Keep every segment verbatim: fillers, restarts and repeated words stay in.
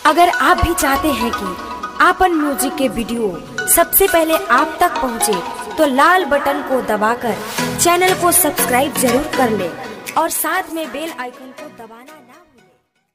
अगर आप भी चाहते हैं कि आपन म्यूजिक के वीडियो सबसे पहले आप तक पहुंचे, तो लाल बटन को दबाकर चैनल को सब्सक्राइब जरूर कर ले और साथ में बेल आइकन को दबाना ना भूलें।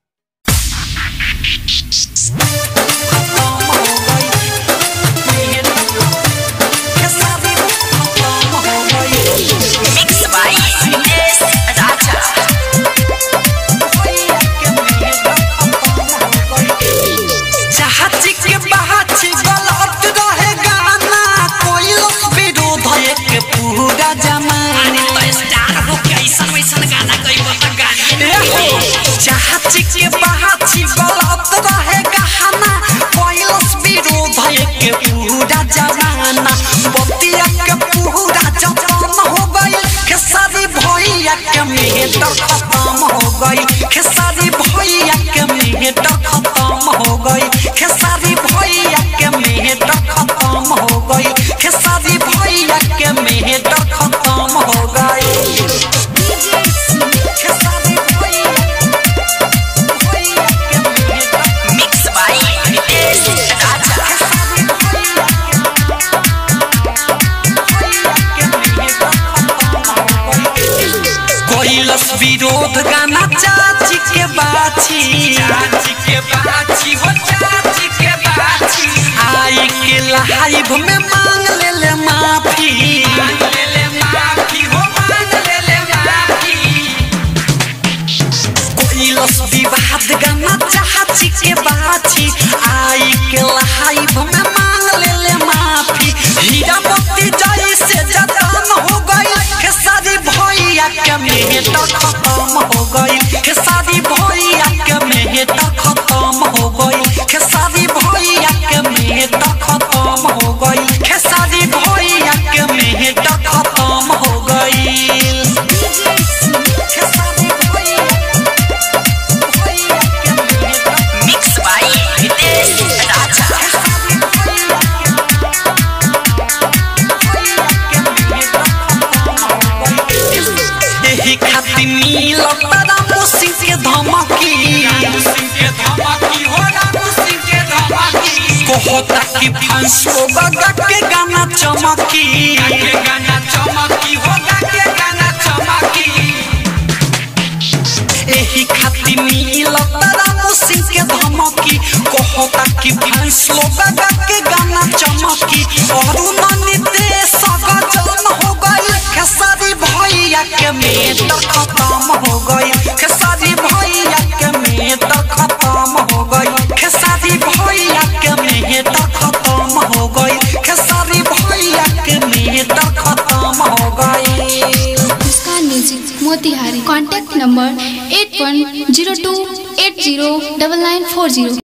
के बाछी गलत रहे गहना कोइलस विरोध के पूरा जमाना बतिया के पूरा जतन हो गई खेसारी भैया के मेहनत खत्म हो गई खेसारी भैया के मेहनत खत्म हो गई खेसारी भैया के मेहनत खत्म हो गई खेसारी भैया के मेहनत खत्म हो गई। विरोध गाना चाची के बाछी चाची के बाछी हो चाची के बाछी आई के लाइव में मांग ले ले माफी मांग ले ले माफी हो मांग ले ले माफी कोइलस विवाद गाना चाची के बाछी आई के लाइव में मांग ले ले माफी हीरा मोती जैसे जतन हो गई खेसारी भैया के मेहनत खत्म हो गई खेसारी भैया के मेहनत खत्म हो गई खेसारी भैया के मेहनत खत्म हो गई खेसारी भैया के मेहनत खत्म हो गई। मिक्स बाय हितेश राजा यही खातिर नील तारा मुसिंह के धमकी मुसिंह के धमकी हो रामू सिंह के धमकी कोहता की फांसो बगा के गाना चमकी के गाना चमकी हो के गाना चमकी यही खातिर नील तारा मुसिंह के धमकी कोहता की फांसो बगा के गाना चमकी और उन्होंने सगजन हो गई खेसारी भैया के मेहनत खत्म हो गई खेसारी भैया के मेहनत खत्म हो गई खेसारी भैया के मेहनत खत्म हो गई खेसारी भैया के मेहनत खत्म हो गई। Muskan music Motihari, contact number eight one zero two eight zero double nine four zero.